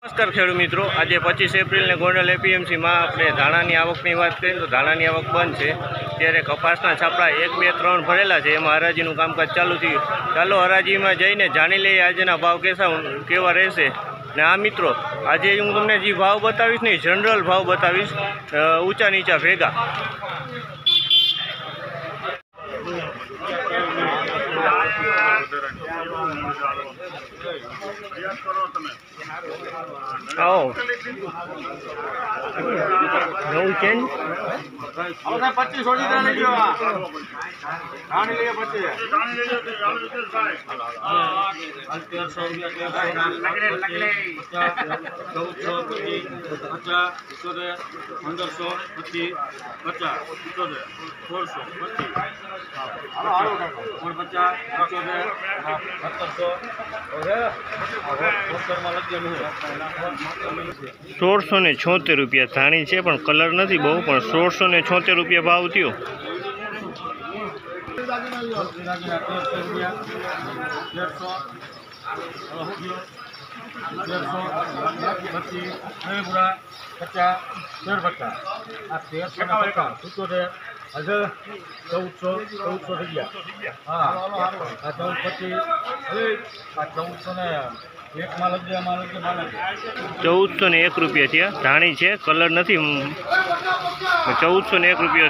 નમસ્કાર ખેડૂત મિત્રો, આજે 25 એપ્રિલને ગોંડલ એપીએમસીમાં આપણે ધાણાની આવકની વાત કરીએ તો ધાણાની આવક બંધ છે। ત્યારે કપાસના છાપડા 1, 2, 3 ભરેલા છે, એમાં હરાજીનું કામકાજ ચાલુ થયું। ચાલો હરાજીમાં જઈને જાણી લઈએ આજના ભાવ કેવા રહેશે। ને આ મિત્રો, આજે હું તમને જે ભાવ બતાવીશ ને જનરલ ભાવ બતાવીશ, ઊંચા નીચા ભેગા। आओ नौ चेन 25 छोड़ी दे लीजिए रानी लिए 25 1676 रुपया धाणी है, पण कलर नहीं बहु, पण 1676 रुपया भाव थयो। ₹1401 थया धाणी है, कलर नहीं, 1401 रुपया।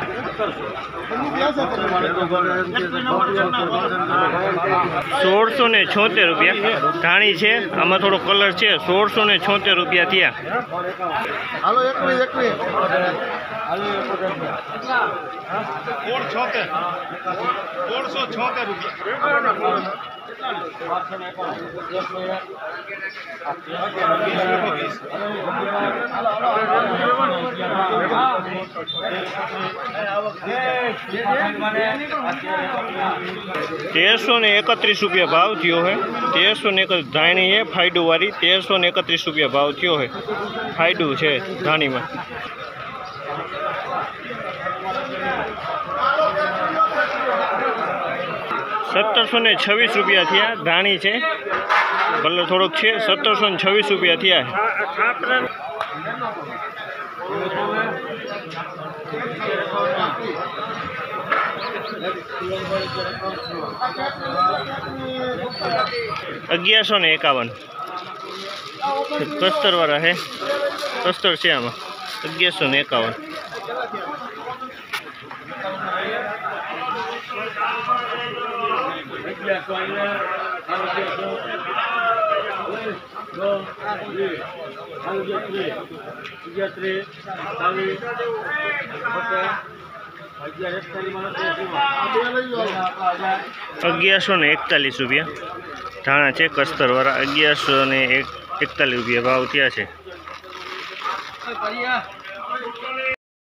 1676 रुपया धाणी है, आमा थोड़ो कलर है। 1676 रुपया थया। ₹1331 भाव थयो है। 1331 धाणी है फायडू वाली, 1331 रुपया भाव थयो है। फायडू है धाणी में। ₹1726 थया धाणी है, कलर थोड़ोक है। 1726 रुपया थया है। ₹1151 कस्तर वाला है, कस्तर से आम 1151। ₹1141 धाणा है कस्तर वाला। 1141 रुपया भाव थया है।